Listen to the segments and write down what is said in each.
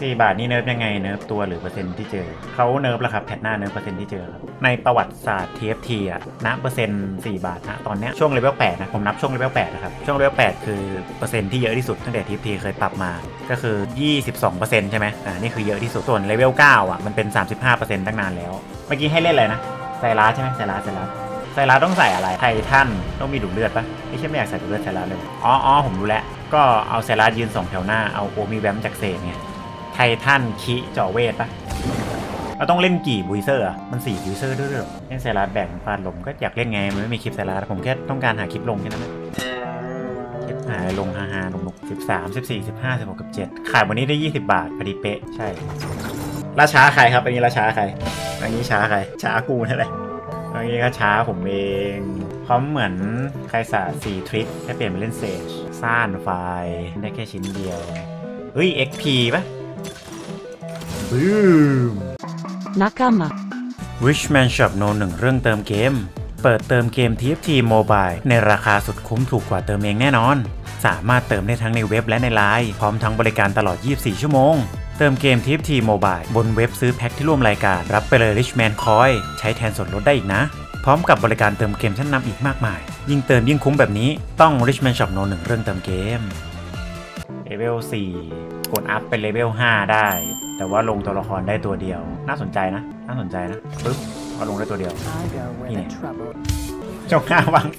4 บาทนี่เนิร์ฟยังไงเนิร์ฟตัวหรือเปอร์เซ็นต์ที่เจอเขาเนิร์ฟแล้วครับแพทหน้าเนิร์ฟเปอร์เซ็นต์ที่เจอครับในประวัติศาสตร์ TFT อ่ะณเปอร์เซ็นต์4 บาทนะตอนเนี้ยช่วงเลเวล8นะผมนับช่วงเลเวล8นะครับช่วงเลเวล8คือเปอร์เซ็นต์ที่เยอะที่สุดตั้งแต่ TFT เคยปรับมาก็คือ 22% ใช่ไหมนี่คือเยอะที่สุดส่วนเลเวล9อ่ะมันเป็น 35% ตั้งนานแล้วเมื่อกี้ให้เล่นอะไรนะไซรัสใช่ไหมไซรัสต้องใส่อะไรไททันต้องมีดูดเลือดปะไม่ใช่ไม่อยากใส่ดูดเลือดไซรัสเลยอ๋อผมรู้แล้วก็เอาไซรัสยืน2แถวหน้าเอาโอมิแวมจากเศษไงไททันคิเจาะเวทปะเราต้องเล่นกี่บูเซอร์อ่ะมัน4บูเซอร์ด้วยหรอเล่นไซรัสแบ่งฟาดลมก็อยากเล่นไงมันไม่มีคลิปไซรัสผมแค่ต้องการหาคลิปลงแค่นั้นแหละคลิปหาลงฮาลง13 14 15 16กับ7ขายวันนี้ได้20 บาทพอดีเป๊ะใช่ราช้าใครครับอันนี้ราช้าใครอันนี้ช้าใครช้ากูนั่นแหละอันนี้ก็ช้าผมเองพร้อมเหมือนใครสา4ทริคแค่เปลี่ยนเป็นเล่นเซจซ่านไฟได้แค่ชิ้นเดียวเฮ้ย XP ปะบูม Nakama Richman Shop No 1เรื่องเติมเกมเปิดเติมเกม TFT Mobile ในราคาสุดคุ้มถูกกว่าเติมเองแน่นอนสามารถเติมได้ทั้งในเว็บและในไลน์พร้อมทั้งบริการตลอด24ชั่วโมงเติมเกม TFT Mobile บนเว็บซื้อแพ็คที่ร่วมรายการรับไปเลย Richman Coin ใช้แทนส่วนลดได้อีกนะพร้อมกับบริการเติมเกมชั้นนำอีกมากมายยิ่งเติมยิ่งคุ้มแบบนี้ต้อง Richman Shop No 1เรื่องเติมเกมเลเวล4กดอัพเป็นเลเวล5ได้แต่ว่าลงตัวละครได้ตัวเดียวน่าสนใจนะปึ๊บก็ลงได้ตัวเดียวนี่ช่อง5วาง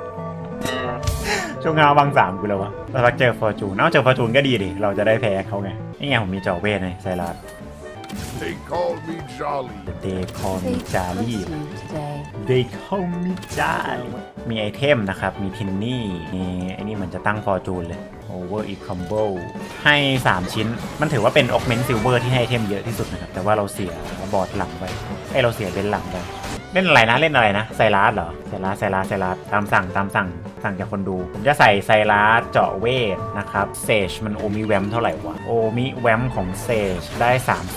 3ช่วงเงาวาง3กูแล้ววะแล้วพักเจอฟอร์จูนเจอฟอร์จูนก็ดีดิเราจะได้แพ้เขาไงนี่ไงผมมีจอเวทไงไซรัส They call me Jolly They call me Jolly They call me Jolly มีไอเทมนะครับมีทินนี่มีไอ้นี่มันจะตั้งฟอร์จูนเลย Over e Combo ให้3ชิ้นมันถือว่าเป็น Augment Silver ที่ให้ไอเทมเยอะที่สุดนะครับแต่ว่าเราเสียบอร์ดหลังไปเราเสียเบนหลังไปเล่นอะไรนะไซรัสเหรอไซรัสตามสั่งจากคนดูผมจะใส่ไซรัสเจาะเวทนะครับเซจมันโอมิแวมเท่าไหร่วะโอมิแวมของเซจได้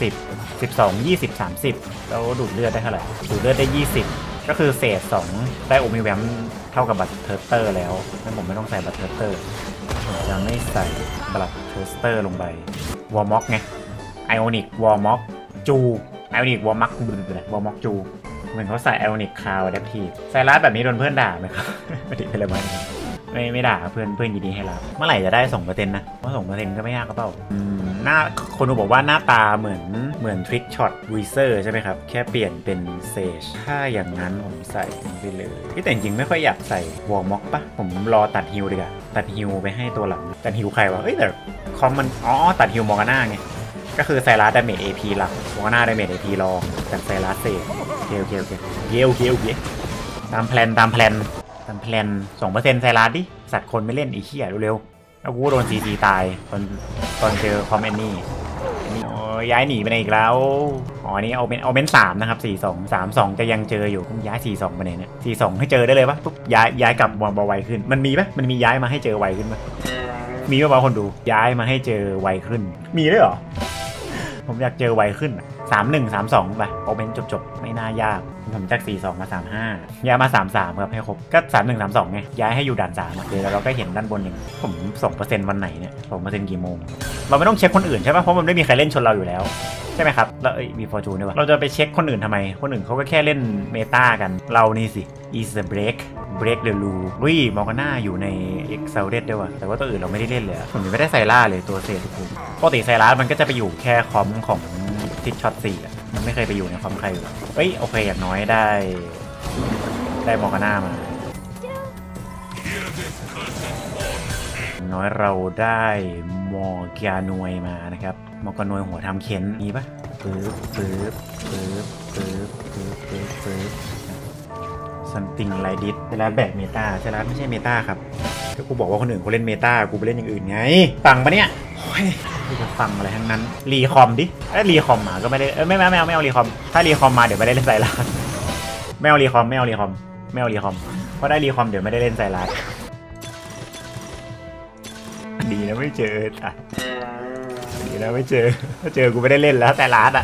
30 12 20 30แล้วดูดเลือดได้เท่าไหร่ดูดเลือดได้20ก็คือเศษ2ได้โอมิแวมเท่ากับบัตเทอร์เตอร์แล้วงั้นผมไม่ต้องใส่บัตเทอร์เตอร์ผมจะไม่ใส่บัตเทอร์เตอร์ลงไปวอร์ม็อกไงไอออนิกวอร์ม็อกจูไอออนิกวอร์ม็อกวอร์ม็อกจูเหมือนเขาใส่ไอออนิกคาวอะแดปทีฟไซรัสแบบนี้โดนเพื่อนด่าไหมครับไม่ได้เป็นอะไรไม่ด่าเพื่อนยินดีให้รับเมื่อไหร่จะได้ 2% นะเพราะ 2% ก็ไม่ยากก็เปล่าหน้าคนดูบอกว่าหน้าตาเหมือนทริกช็อตวีเซอร์ใช่ไหมครับแค่เปลี่ยนเป็นเซจถ้าอย่างนั้นผมใส่ไปเลยแต่จริงๆไม่ค่อยอยากใส่วอร์ม็อกปะผมรอตัดฮิลดีกว่าตัดฮิลไปให้ตัวหลังตัดฮิลใครวะแต่คอมมันตัดฮิลมอร์กาน่าไงก็คือไซรัสดาเมจ AP หลักมอร์กาน่าดาเมจ AP รองแต่ไซรัสเซจโอเคตามแพลน 2% ไซรัสดิสัตว์คนไม่เล่นอีเหี้ยเร็วๆแล้วกูโดนCCตายตอนเจอคอมแอนนี่ย้ายหนีไปไหนอีกแล้วนี่เอาเป็น3นะครับ42 32จะยังเจออยู่ย้าย42ไปไหนเนี่ย42ให้เจอได้เลยปะปุ๊บย้ายกลับมาไวขึ้นมันมีปะมันมีย้ายมาให้เจอไวขึ้นปะมีปะวะคนดูย้ายมาให้เจอไวขึ้นมีด้วยเหรอผมอยากเจอไวขึ้น31 32ไปเอาเป็นจบไม่น่ายากผมจาก42มา35ย้ายมา33ครับให้ครบก็31 32ไงย้ายให้อยู่ด่าน3เดี๋ยวเราก็เห็นด้านบนอย่างผม 2% วันไหนเนี่ย 2% กี่โมงเราไม่ต้องเช็คคนอื่นใช่ป่ะเพราะมันไม่มีใครเล่นชนเราอยู่แล้วใช่ไหมครับแล้วมีฟอร์จูนด้วยวะเราจะไปเช็คคนอื่นทำไมคนอื่นเขาก็แค่เล่นเมตากันเรานี่สิ is the break the rule มอร์กาน่าอยู่ใน Exalted ด้วยว่ะแต่ว่าตัวอื่นเราไม่ได้เล่นเลยผมยังไม่ได้ไซร่าเลยตัวเซทุกคนปกติไซร่ามันก็จะไปอยู่แค่คอมของทิกช็อต4อะมันไม่เคยไปอยู่ในคอมใครเลยโอเคอย่างน้อยได้มอร์กาน่ามาน้อยเราได้มอร์กานวยมานะครับมอร์กานวยหัวทำเค้นมีปะปึ๊บ something like this เวลาแบกเมตาใช่แล้วไม่ใช่เมตาครับก็กูบอกว่าคนอื่นเขาเล่นเมตากูไปเล่นอย่างอื่นไงฟังปะเนี่ยไม่จะฟังอะไรทั้งนั้นรีคอมดิรีคอมมาก็ไม่ได้ไม่เอารีคอมถ้ารีคอมมาเดี๋ยวไม่ได้เล่นไซรัสไม่เอารีคอมเพราะได้รีคอมเดี๋ยวไม่ได้เล่นไซรัสดีนะไม่เจอดีนะไม่เจอถ้าเจอกูไม่ได้เล่นแล้วไซรัสอ่ะ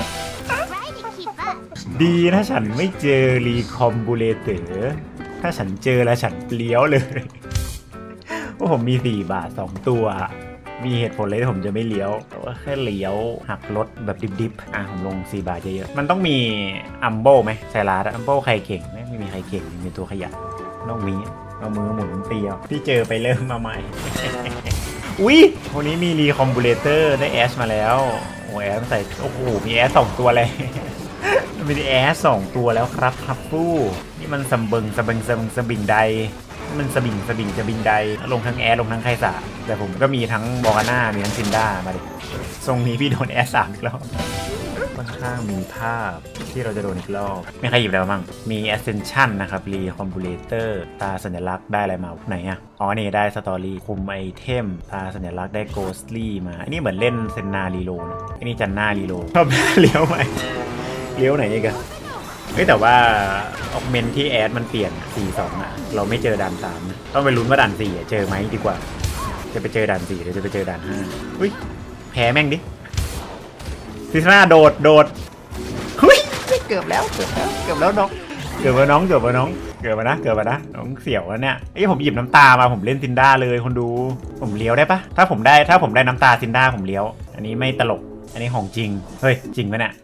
ดีนะฉันไม่เจอรีคอมบูเลเตอร์ถ้าฉันเจอแล้วฉันเลี้ยวเลยว่าผมมี4 บาท2ตัวมีเหตุผลเลยที่ผมจะไม่เลี้ยวแต่ว่าแค่เลี้ยวหักรถแบบดิบๆผมลง4 บาทเยอะๆมันต้องมีอัมโบไหมไซรัสอัมโบใครเก่งไม่มีใครเก่งมีตัวขยะต้องมีเอามือหมุนเตียวที่เจอไปเริ่มมาใหม่ อุ๊ยวันนี้มีรีคอมบูเลเตอร์ได้แอชมาแล้วโอ้แอชใส่โอ้โหมีแอช2 ตัวเลยมีแอช2 ตัวแล้วครับครับฟู่นี่มันสมบิงใดมันสบิงจะบิงใดลงทั้งแอชลงทั้งไคสาแต่ผมก็มีทั้งบอร์น่ามีทั้งซินด้ามาดิทรงนี้พี่โดนแอช3 อีกรอบค่อนข้างมีภาพที่เราจะโดนอีกรอบไม่ใครหยิบแล้วมั้งมี Ascension นะครับรีคอมบูเลเตอร์ตาสัญลักษณ์ได้อะไรมาไหนอ่ะอ๋อนี่ได้สตอรี่คุมไอเทมตาสัญลักษณ์ได้โกสลี่มาอันนี้เหมือนเล่นเซนนารีโลนะอันนี้จันนารีโลชอบเลี้ยวไหมเลี้ยวไหนอีกอะแต่ว่าออกเมนที่แอดมันเปลี่ยน 4-2 อ่ะเราไม่เจอด่าน3นะต้องไปลุ้นว่าด่าน4เจอไหมดีกว่าจะไปเจอด่าน4หรือจะไปเจอด่าน5อุ้ยแพ้แม่งดิซิสนาโดดหุ้ยเกือบแล้วน้องเกือบมาน้องน้องเสี่ยวแล้วเนี่ยผมหยิบน้ำตามาผมเล่นซินด้าเลยคนดูผมเลี้ยวได้ปะถ้าผมได้น้ำตาซินด้าผมเลี้ยวอันนี้ไม่ตลกอันนี้ของจริงเฮ้ยจริงปะเนี่ย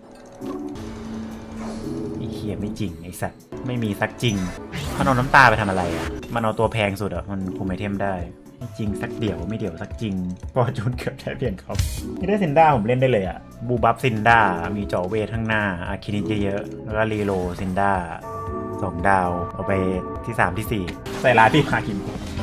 ไอ้เหี้ยไม่จริงไอ้สัตว์ไม่มีสักจริงมันเอาน้ำตาไปทำอะไรอ่ะมันเอาตัวแพงสุดอ่ะมันคุมไอเทมได้จริงสักเดี่ยวไม่เดี่ยวสักจริงพอจูนเกือบได้เพียงครับนี่ได้ซินด้าผมเล่นได้เลยอ่ะบูบัฟซินด้ามีเจาะเวทข้างหน้าอาคินิตเยอะๆแล้วก็รีโลซินด้า2 ดาวเอาไปที่3ที่4ใส่ลาที่พากิน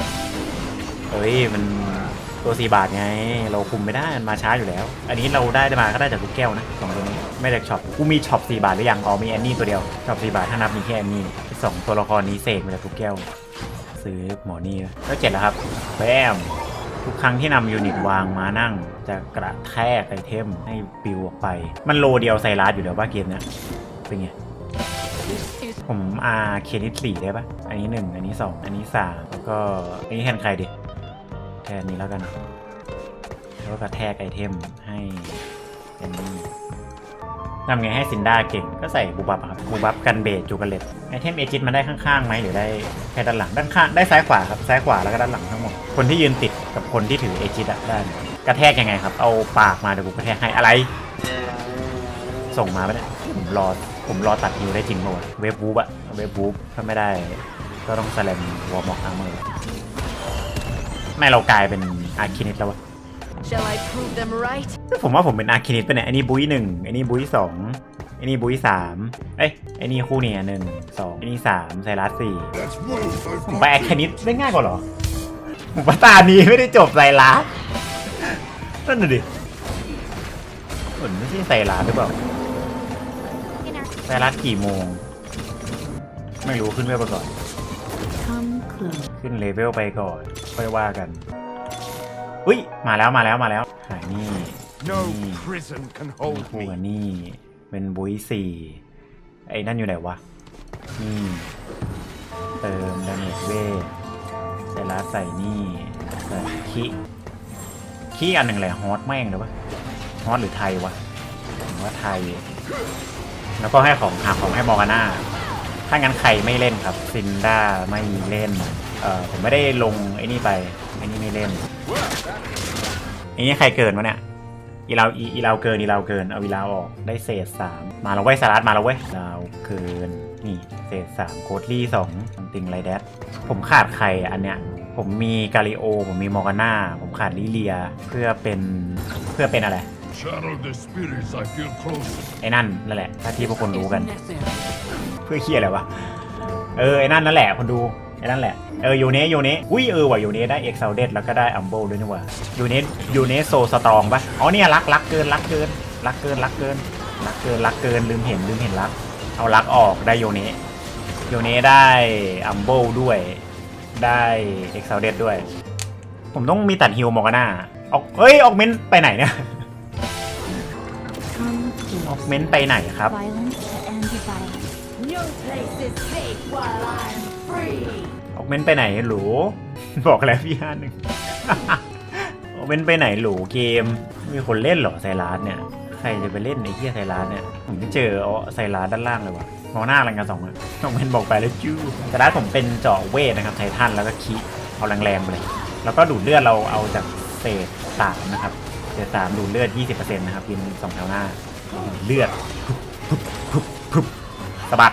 มันตัว4 บาทไงเราคุมไม่ได้มันมาช้าอยู่แล้วอันนี้เราได้มาก็ได้จากลูกแก้วนะ2 ตัวนี้ไม่ได้ช็อปกูมีช็อป4 บาทหรือยังมีแอนนี่ตัวเดียวช็อป4 บาทถ้านับมีแค่แอนนี่2 ตัวละครนี้เสกมาจากลูกแก้วซื้อหมอนี่แล้ว7แล้วครับแบมทุกครั้งที่นำยูนิตวางมานั่งจะกระแทกไอเทมให้ปิวออกไปมันโลเดียวไซรัสอยู่แล้วป่ะเกมนะเป็นไงผมเคนิต4ได้ป่ะอันนี้1อันนี้2อันนี้3แล้วก็อันนี้แทนใครดิแทนนี้แล้วกันแล้วก็กระแทกไอเทมให้อันนี้ทำไงให้ซินด้าเก่งก็ใส่บูบับครับบูบับกันเบสจูกันเลตไอเทมเอจิตมันได้ข้างๆไหมหรือได้แค่ด้านหลังด้านข้างได้ซ้ายขวาครับซ้ายขวาแล้วก็ด้านหลังทั้งหมดคนที่ยืนติดกับคนที่ถือเอจิตได้กระแทกยังไงครับเอาปากมาเดี๋ยวกูกระแทกให้อะไรส่งมาไม่ได้ผมรอตัดฮิวได้จริงป่ะเวฟบูบถ้าไม่ได้ก็ต้องแสลมวอร์มอกอาร์เมอร์ไม่เรากลายเป็นอาร์คินิตแล้ววะผมว่าผมเป็นอาร์คินิตไปเนี่ยไอ้นี่บุ้ย1ไอ้นี่บุ้ย2ไอ้นี่บุ้ย3ไอ้นี่คู่เนี่ย1 2ไอ้นี่3ไซรัส4ผมไปอาร์คินิตได้ง่ายกว่าหรอผมว่าตานี้ไม่ได้จบไซรัสนั่นน่ะดิเหมือนไม่ใช่ไซรัสหรือเปล่าไซรัสกี่โมงไม่รู้ขึ้นเวลไปก่อนขึ้นเลเวลไปก่อนค่อยว่ากันอุ้ยมาแล้วหายนี่คู่กันนี่เป็นบุ้ย4ไอ้นั่นอยู่ไหนวะนี่เติมดาเมจเวทไซรัสใส่นี่ใส่คีอันหนึ่งแหละฮอตแม่งหรือวะฮอตหรือไทยวะผมว่าไทยแล้วก็ให้ของให้มอร์กาน่าถ้างั้นใครไม่เล่นครับซินด้าไม่เล่นผมไม่ได้ลงไอ้นี่ไปไอ้นี่ไม่เล่นไอ้นี่ใครเกินวะเนี่ยอีเราเกินเอาอีเราออกได้เศษ3มาแล้วเว้ยสลัดมาแล้วเว้ยเราเกินนี่เศษ3โคดลี่2ติงไรแดดผมขาดใครอันเนี้ยผมมีกาลิโอผมมีมอร์กาน่าผมขาดลิเลียเพื่อเป็นอะไรไอ้นั่นแหละถ้าที่พวกคนรู้กันเพื่อเคียอะไรวะไอ้นั่นแหละคนดูไอ้นั่นแหละยูเนอุ้ยว่ะยูเนได้เอ็กซาวเดสแล้วก็ได้อัมโบด้วยนี่ว่ะยูเนโซสตรองปะอ๋อเนี่ยรักเกินลืมเห็นรักเอารักออกได้ยูเนได้อัมโบด้วยได้เอ็กซาวเดสด้วยผมต้องมีตัดฮิวมอร์กาน่าออกเมนไปไหนเนี่ยออกเมนไปไหนครับออกเมนไปไหนหรูบอกแล้วพี่51ออกเมนไปไหนหรูเกมมีคนเล่นหรอไซรัสเนี่ยใครจะไปเล่นไอ้เหี้ยไซรัสเนี่ยผมไม่เจอไซรัสด้านล่างเลยวะมองหน้าอะไรกัน2อ่ะออกเมนบอกไปแล้วจู้ไซรัสผมเป็นเจาะเวทนะครับไททันแล้วก็คีเอาแรงๆไปเลยแล้วก็ดูดเลือดเราเอาจากเศษ3นะครับเศษ3ดูเลือด 20% นะครับยิง2แถวหน้าเลือดพุบสะบัด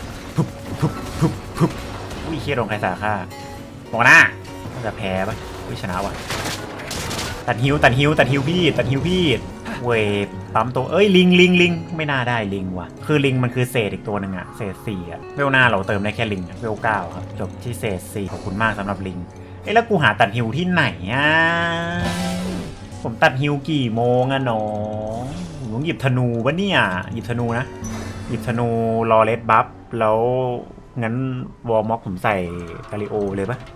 พุบอุ้ยเชี่ยโดนใครสาฆ่าบอกหน้าจะแพ้ปะอุ้ยชนะว่ะตัดฮิวพี่เวฟปั๊มตัวเอ้ยลิงไม่น่าได้ลิงว่ะคือลิงมันคือเศษอีกตัวหนึ่งอะเศษ4อะเวลหน้าเราเติมได้แค่ลิงเวล9ครับจบที่เศษ4ขอบคุณมากสำหรับลิงแล้วกูหาตัดฮิวที่ไหนอะผมตัดฮิวกี่โมงอะน้องผมต้องหยิบธนูวะเนี่ยหยิบธนูนะหยิบธนูรอเลสบัฟแล้วงั้นวอลม็อกผมใส่กาลิโอเลยปะ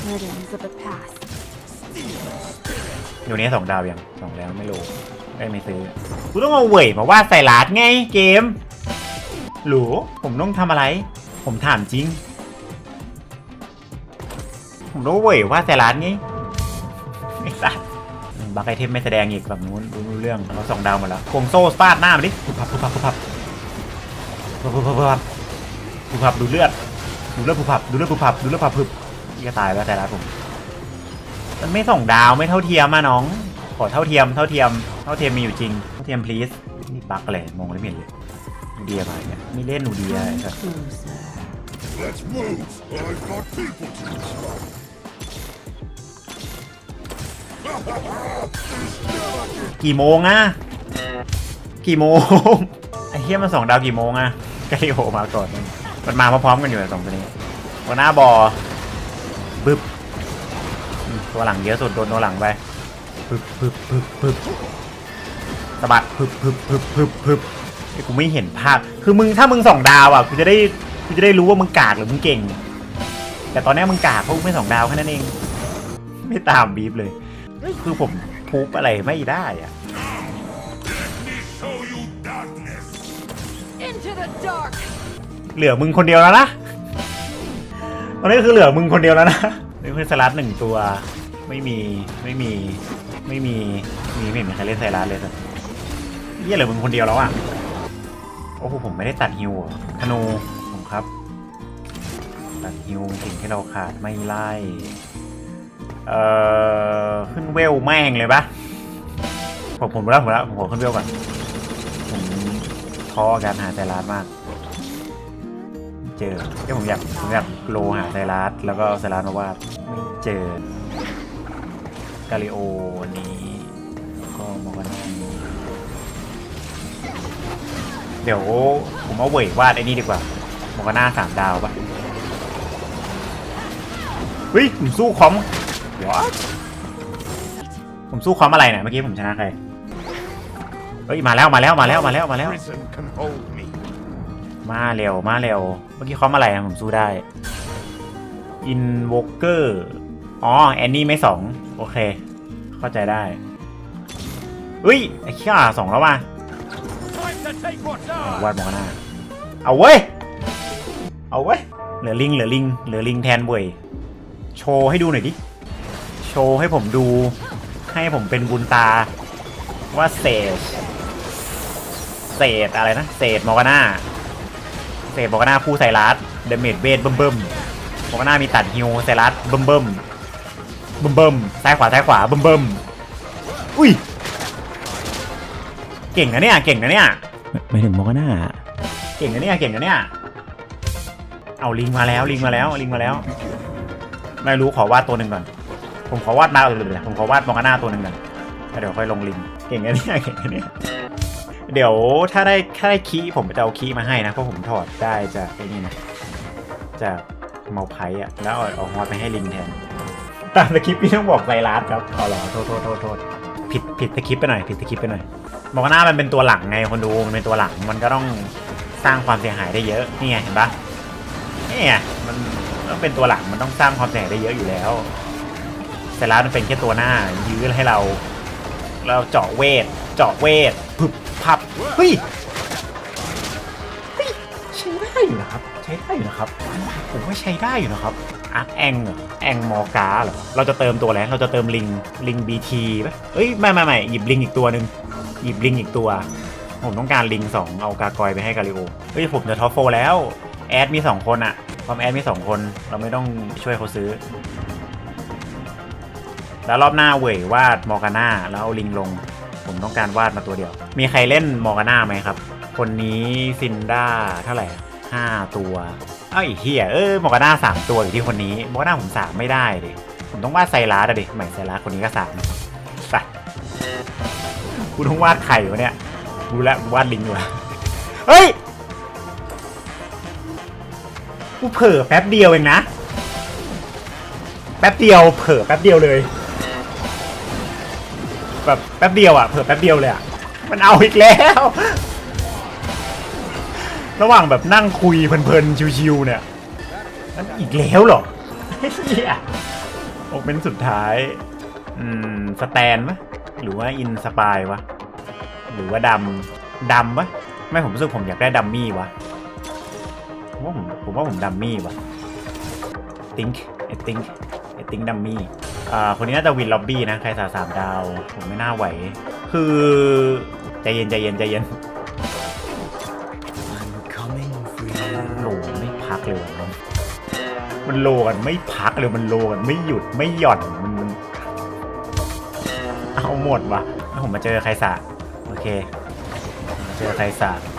เดี๋ยวนี้2 ดาวยัง2แล้วไม่โลไม่ซื้อกูต้องเอาเว่ยมาว่าใส่ลาดไงเกมหรือผมต้องทำอะไรผมถามจริงผมต้องเว่ยว่าใส่ลาดไงไม่สัตว์บักไอเทมไม่แสดงอีกแบบนู้นรู้เรื่องเรา2 ดาวหมดแล้วโคงโซ่ฟาดหน้ามาดิพุบพับดูเลือดพุบพับพึบจะตายแล้วแต่ละผมมันไม่2 ดาวไม่เท่าเทียมมาน้องขอเท่าเทียมมีอยู่จริงเท่าเทียม please นี่ปักอะไรมองไม่เห็นเลยนูเดียมาเนี่ยไม่เล่นนูเดียครับ Let's move. I've got people to inspire. กี่โมงอะกี่โมงไอ้เหี้ยมัน2 ดาวกี่โมงอะกาลิโอมาก่อนมันมาพร้อมๆกันอยู่2 ตัวนี้ตัวหน้าบอบึ๊บตัวหลังเยอะสุดโดนตัวหลังไปพึบสะบัดพึบกูไม่เห็นภาพคือมึงถ้ามึง2 ดาวอ่ะกูจะได้รู้ว่ามึงกากหรือมึงเก่งแต่ตอนนี้มึงกากเพราะมึงไม่2 ดาวแค่นั้นเองไม่ตามบีฟเลยคือผมพูบอะไรไม่ได้อ่ะเหลือมึงคนเดียวแล้วนะตอนนี้คือเหลือมึงคนเดียวแล้วนะนี่คือสลัด1 ตัวไม่มีไม่เห็นใครเล่นไซรัสเลยสักเหี้ยเหลือมึงคนเดียวแล้วอ่ะโอ้โหผมไม่ได้ตัดฮิวธนูผมครับตัดฮิวสิ่งที่เราขาดไม่ไล่ขึ้นเวลแม่งเลยปะผมขอขึ้นเวลก่อนผมท้อการหาไซรัสมากเจอที่ผมอยากโลหาไซรัสแล้วก็ไซรัสมาวาดไม่เจอกาลิโอนี้ก็มองกันเดี๋ยวผมเอาเว่ยวาดไอ้นี่ดีกว่ามองกันหน้า3 ดาวปะเฮ้ยผมสู้คอมผมสู้คอมอะไรเนี่ยเมื่อกี้ผมชนะใครเฮ้ยมาแล้วมาเร็วมาเร็วเมื่อกี้คอมอะไรนะผมสู้ได้อินโวเกอร์อ๋อแอนนี่ไม่2โอเคเข้าใจได้เฮ้ยไอ้ขี้2แล้วว่ะวาดมองหน้าเอาเว้ยเหลือลิงแทนเว้ยโชว์ให้ดูหน่อยดิโชว์ให้ผมดูให้ผมเป็นบุญตาว่าเศษอะไรนะเศษมอร์กาน่าผู้ไซรัสเดเมจเบสเบิ่มมอร์กาน่ามีตัดฮิวไซรัสเบิ่มซ้ายขวาเบิ่มอุ้ยเก่งนะเนี่ยไม่ถึงมอร์กาน่าเก่งนะเนี่ยเอาลิงมาแล้วไม่รู้ขอวาดตัวหนึ่งก่อนผมขอวาดมอร์กาน่าตัวหนึ่งก่อนเดี๋ยวค่อยลงลิงเก่งนะเนี่ยเดี๋ยวถ้าได้คีย์ผมจะเอาคีย์มาให้นะเพราะผมถอดได้จากไอ้นี่นะจากเมาไพ่อะแล้วเอาฮอตไปให้ลิงแทนตามสคริปต์พี่ต้องบอกไซรัสครับเอาหรอโทษผิดสคริปต์ไปหน่อยมอร์กาน่ามันเป็นตัวหลังไงคนดูมันเป็นตัวหลังมันก็ต้องสร้างความเสียหายได้เยอะนี่ไงเห็นปะนี่ไงมันต้องเป็นตัวหลังมันต้องสร้างความเสียหายได้เยอะอยู่แล้วไซรัสมันเป็นแค่ตัวหน้ายื้อให้เราเจาะเวทพึบพับเฮ้ยใช้ได้อยู่นะครับผมว่าใช้ได้อยู่นะครับอาร์คแองมอร์กาเหรอเราจะเติมตัวอะไรเราจะเติมลิงบีทีป่ะเอ้ยไม่หยิบลิงอีกตัวหนึ่งผมต้องการลิง2เอากากอยไปให้กาลิโอเฮ้ยผมจะท็อปโฟแล้วแอดมี2 คนอะความแอดมี2 คนเราไม่ต้องช่วยเขาซื้อแล้วรอบหน้าเว่ยวาดมอร์กาน่าแล้วเอาลิงลงผมต้องการวาดมาตัวเดียวมีใครเล่นมอร์กาน่าไหมครับคนนี้ซินด้าเท่าไหร่5 ตัวเอ้าอีกเหี้ยมอร์กาน่า3 ตัวอยู่ที่คนนี้มอร์กาน่าผม3ไม่ได้ดิผมต้องวาดไซรัสดิใหม่ไซรัสคนนี้ก็3สัตว์กูต้องวาดไข่วะเนี่ยดูแลวาดลิงด้วยเฮ้ยกูเผลอแป๊บเดียวเองนะแป๊บเดียวเผลอแป๊บเดียวเลยแบบแป๊บเดียวอ่ะเผลอแป๊บเดียวเลยอ่ะมันเอาอีกแล้วระหว่างแบบนั่งคุยเพลินๆชิวๆเนี่ยมันอีกแล้วเหรอเฮียออกเป็นสุดท้ายสแตนไหมหรือว่าอินสปายวะหรือว่าดำวะไม่ผมรู้สึกผมอยากได้ดัมมี่วะผมว่าผมดัมมี่วะไอติงดัมมี่คนนี้น่าจะวินล็อบบี้นะใคร3 ดาวผมไม่น่าไหวคือใจเย็นโลไม่พักเลยมันโลกันไม่พักเลยมันโลกันไม่หยุดไม่หย่อนมันเอาหมดวะแล้วผมมาเจอใครโอเคมาเจอใคร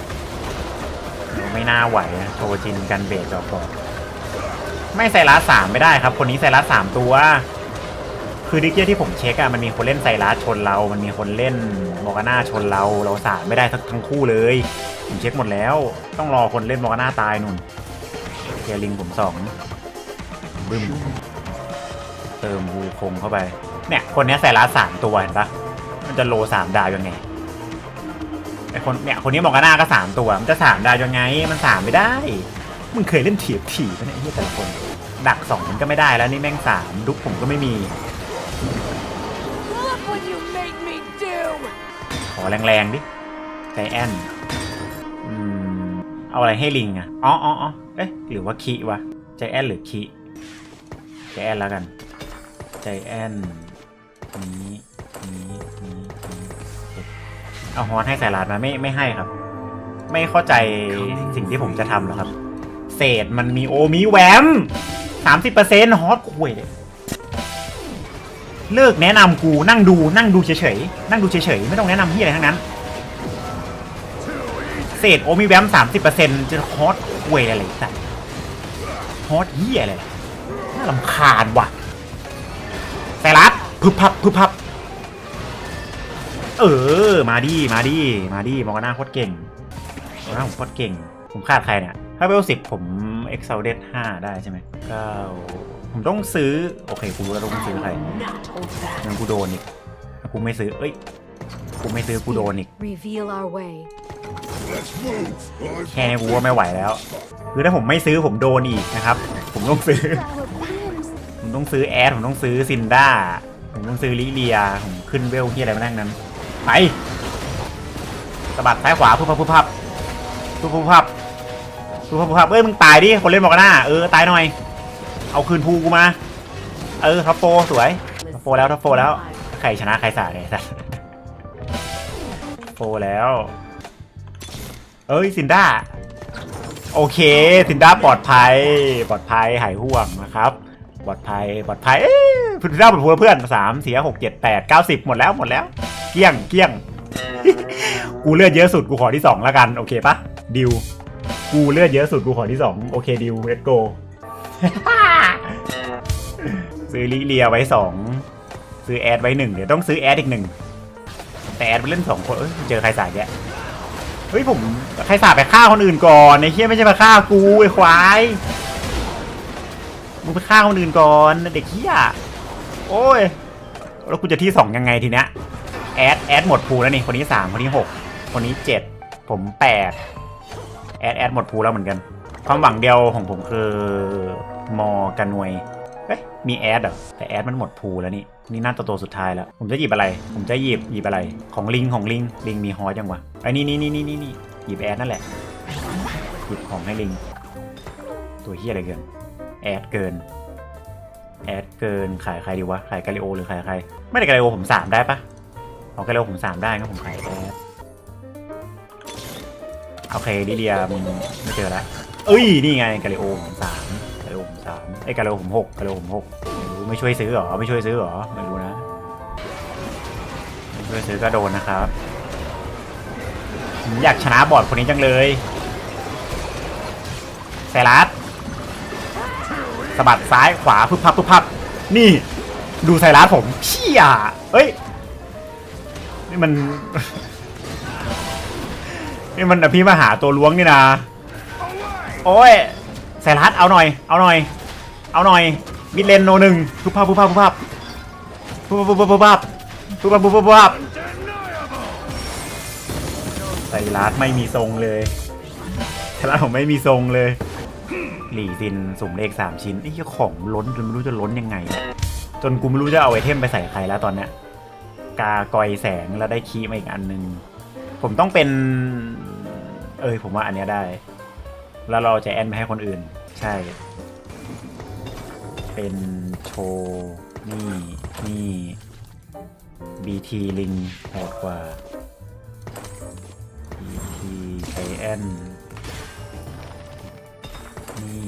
ไม่น่าไหวโชจินกันเบรกก่อนไม่ไซรัส3ไม่ได้ครับคนนี้ไซรัส3 ตัวคือดิเกียที่ผมเช็คมันมีคนเล่นไซรัสชนเรามันมีคนเล่นมอร์กาน่าชนเรา3ไม่ได้ทั้งคู่เลยผมเช็คหมดแล้วต้องรอคนเล่นมอร์กาน่าตายนุ่นเกียร์ลิงผม2บึ้มเติมวูคงเข้าไปเนี่ยคนนี้ไซรัส3 ตัวเห็นปะมันจะโล3 ดาวยังไงไอคนเนี่ยคนนี้มอร์กาน่าก็3 ตัวมันจะ3 ดาวยังไงมัน3ไม่ได้มึงเคยเล่นถีบไหมเนี่ยไอ้แต่ละคนดัก2มันก็ไม่ได้แล้วนี่แม่ง3ดุ๊กผมก็ไม่มีขอแรงๆดิใจแอนเอาอะไรให้ลิงอ่ะอ๋อเอ๊ะหรือว่าคีวะใจแอนหรือคีใจแอนแล้วกันใจแอนนี้เอาฮอนให้สายลาดมาไม่ให้ครับไม่เข้าใจสิ่งที่ผมจะทำหรอครับเศษมันมีแหวม 30% ฮอตคุยเลยเลิกแนะนำกูนั่งดูเฉยๆไม่ต้องแนะนำที่อะไรทั้งนั้นเศษมีแหวม 30% จะฮอตคุยอะไรสัตว์ฮอตเหี้ยอะไรน่ารำคาญว่ะไซรัสพึบพับมาดิมองกันหน้าโคตรเก่งผมโคตรเก่งผมคาดใครเนี่ยถ้าเวล10ผมเอ็กซ์เซลเด5ได้ใช่ไหม9ผมต้องซื้อโอเคกูรู้แล้วต้องซื้อใครงั้นกูโดนอีกกูไม่ซื้อกูไม่ซื้อกูโดนอีกแค่นี้กูว่าไม่ไหวแล้วคือถ้าผมไม่ซื้อผมโดนอีกนะครับผมต้องซื้อแอดผมต้องซื้อซินด้าผมต้องซื้อลิเลียผมขึ้นเวลที่อะไรมานั่งนั้นไปสะบัดซ้ายขวาพุบพับมึงตายดิคนเล่นบอกกันหน้าตายหน่อยเอาคืนภูกูมาท็อปโฟสวยท็อปโฟแล้วใครชนะใครสาดเลยสัสโฟแล้วซินด้าโอเคซินด้าปลอดภัยหายห่วงนะครับปลอดภัยซินด้าปลอดภัยเพื่อน3 4 6 7 8 90หมดแล้วเกี้ยง กูเลือดเยอะสุดกูขอที่2แล้วกันโอเคปะดิวกูเลือดเยอะสุดกูขอที่2โอเคดิวเลตโกซื้อลิเลียไว้2ซื้อแอดไว้1เดี๋ยวต้องซื้อแอดอีก1แต่แอดไปเล่น2 คนเจอใครสายแกเฮ้ยผมใครสาดไปฆ่าคนอื่นก่อนไอ้เหี้ยไม่ใช่มาฆ่ากูไอ้ควายมึงไปฆ่าคนอื่นก่อนเด็กเหี้ยโอ้ยแล้วกูจะที่2ยังไงทีเนี้ยแอดหมดพูแล้วนี่คนนี้3คนนี้6คนนี้7ผม8แอดหมดพูแล้วเหมือนกันความหวังเดียวของผมคือมอกันนวยมีแอดเหรอแต่แอดมันหมดพูแล้วนี่น่าตัวสุดท้ายแล้วผมจะหยิบอะไรของลิงมีฮอจังวะไอ้นี่หยิบแอดนั่นแหละหยิบของให้ลิงตัวเฮียอะไรเกินแอดเกินขายใครดีวะขายกาลิโอหรือขายใครไม่ได้กาลิโอผม3ได้ปะเอากาลิโอผม3ได้ก็ผมขายแอดโอเคดิเดียมึงไม่เจอแล้วนี่ไงกาลิโอผม3ไอ้กาลิโอผม6ไม่ช่วยซื้อหรอไม่รู้นะด้วยซื้อก็โดนนะครับผมอยากชนะบอร์ดคนนี้จังเลยไซรัสสะบัดซ้ายขวาพึบพับพึบพับนี่ดูไซรัสผมเชี่ยเฮ้ยนี่มัน นี่มันอภิมหาตัวล้วงนี่นะโอ้ยไซรัสเอาหน่อยเอาหน่อยเอาหน่อยมิดเลนโนหนึ่งพึบพับพึบพับพึบพับพึบพับพึบพับพึบพับพึบพับพึบพับพึบพับไซรัสไม่มีทรงเลยไซรัสผมไม่มีทรงเลยหลี่ซินสุ่มเลข3ชิ้นไอ้เหี้ยของล้นจนไม่รู้จะล้นยังไงจนกูไม่รู้จะเอาไอเทมไปใส่ใครแล้วตอนเนี้ยกากอยแสงแล้วได้คีย์มาอีกอันนึงผมต้องเป็นผมว่าอันเนี้ยได้แล้วเราจะแอนไปให้คนอื่นใช่เป็นโชว์นี่ BT ลิงโหดกว่า BT ไซแอนนี่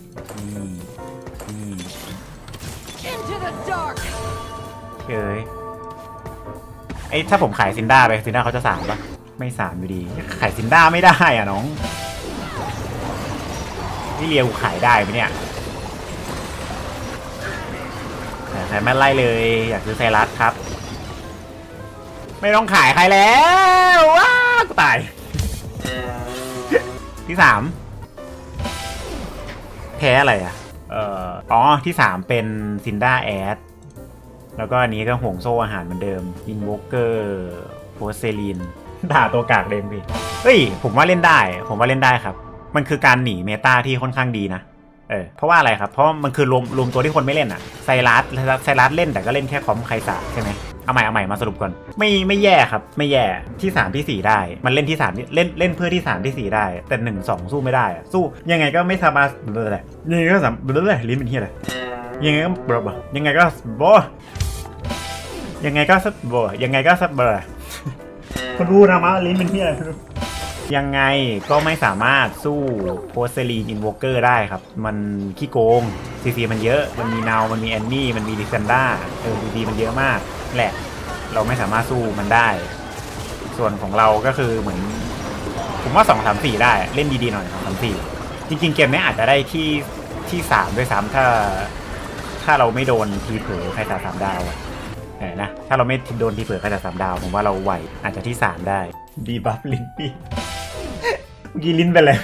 Into the dark. เอ้ยถ้าผมขายซินด้าไปซินด้าเขาจะ3ปะไม่3อยู่ดีขายซินด้าไม่ได้อ่ะน้องนี่เรียวขายได้ไหมเนี่ยแต่ใครไม่ไล่เลยอยากซื้อไซรัสครับไม่ต้องขายใครแล้วว้ากูตายที่3แพ้อะไรอ่ะที่3เป็นซินด้าแอดแล้วก็อันนี้ก็ห่วงโซ่อาหารเหมือนเดิมอินโวเกอร์โพเซลีนด่าตัวกากเดมพี่เฮ้ยผมว่าเล่นได้ครับมันคือการหนีเมตาที่ค่อนข้างดีนะเพราะว่าอะไรครับเพราะมันคือรวมตัวที่คนไม่เล่นอ่ะไซรัสเล่นแต่ก็เล่นแค่คอมไคซะใช่ไหมเอาใหม่มาสรุปก่อนไม่แย่ครับไม่แย่ที่3ที่4ได้มันเล่นที่3เล่นเพื่อที่3ที่4ได้แต่1 2สู้ไม่ได้สู้ยังไงก็ไม่สามารถอะไรยังไงก็สามารถลิ้นเป็นที่อะไรยังไงก็บลยังไงก็บยังไงก็ซับบยังไงก็ซับเบอร์คนรู้นะมาลิ้นเป็นที่อะไรยังไงก็ไม่สามารถสู้โพสเซลีนอินโวเกอร์ได้ครับมันขี้โกงซีมันเยอะมันมีนาวมันมีแอนนี่มันมีดิซันด้าดีมันเยอะมากแหละเราไม่สามารถสู้มันได้ส่วนของเราก็คือเหมือนผมว่า2 3 4ได้เล่นดีๆหน่อย2 3 4จริงๆเกมนี้อาจจะได้ที่3ด้วยซ้ำถ้าเราไม่โดนทีเผลอใครจ่า3 ดาวนะถ้าเราไม่โดนทีเผลอใครจ่า3 ดาวผมว่าเราไหวอาจจะที่3ได้ดีบัฟลิ้นพี่เมื่อกี้ลิ้นไปแล้ว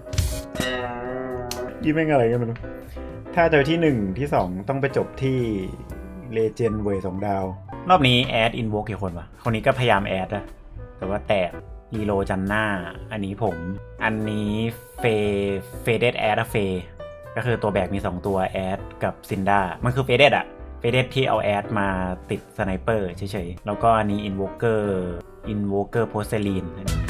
ยี่แม่งอะไรกันไม่รู้ถ้าเจอที่1ที่2ต้องไปจบที่เลเจนด์เวย์2 ดาวรอบนี้แอดอินโวกี่คนวะคนนี้ก็พยายามแอดนะแต่ว่าแตกฮีโร่จันหน้าอันนี้ผมอันนี้เฟเดดแอดเฟก็คือตัวแบกมี2 ตัวแอดกับซินด้ามันคือเฟเดดที่เอาแอดมาติดสไนเปอร์เฉยๆแล้วก็อันนี้อินโวเกอร์โพสเซลีน